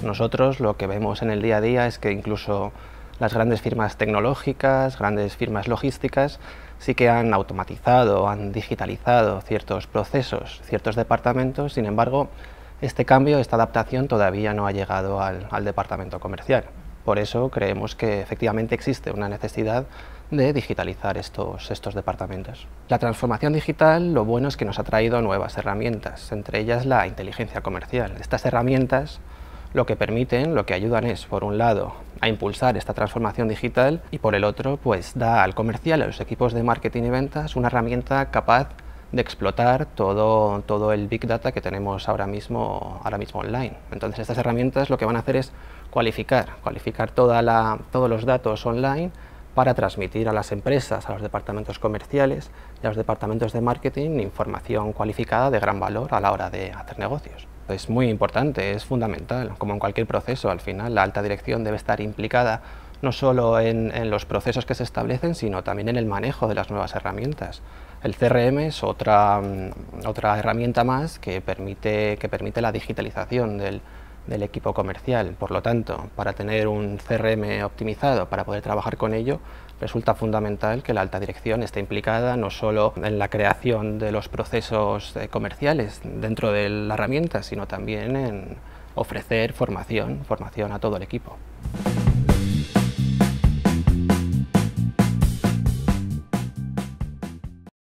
Nosotros lo que vemos en el día a día es que incluso las grandes firmas tecnológicas, grandes firmas logísticas, sí que han automatizado, han digitalizado ciertos procesos, ciertos departamentos. Sin embargo, este cambio, esta adaptación todavía no ha llegado al departamento comercial. Por eso creemos que efectivamente existe una necesidad de digitalizar estos departamentos. La transformación digital, lo bueno es que nos ha traído nuevas herramientas, entre ellas la inteligencia comercial. Estas herramientas lo que permiten, lo que ayudan es, por un lado, a impulsar esta transformación digital y por el otro, pues da al comercial, a los equipos de marketing y ventas, una herramienta capaz de explotar todo el Big Data que tenemos ahora mismo online. Entonces estas herramientas lo que van a hacer es cualificar todos los datos online para transmitir a las empresas, a los departamentos comerciales y a los departamentos de marketing información cualificada de gran valor a la hora de hacer negocios. Es muy importante, es fundamental, como en cualquier proceso, al final la alta dirección debe estar implicada no solo en los procesos que se establecen, sino también en el manejo de las nuevas herramientas. El CRM es otra herramienta más que permite la digitalización del equipo comercial. Por lo tanto, para tener un CRM optimizado, para poder trabajar con ello, resulta fundamental que la alta dirección esté implicada no solo en la creación de los procesos comerciales dentro de la herramienta, sino también en ofrecer formación a todo el equipo.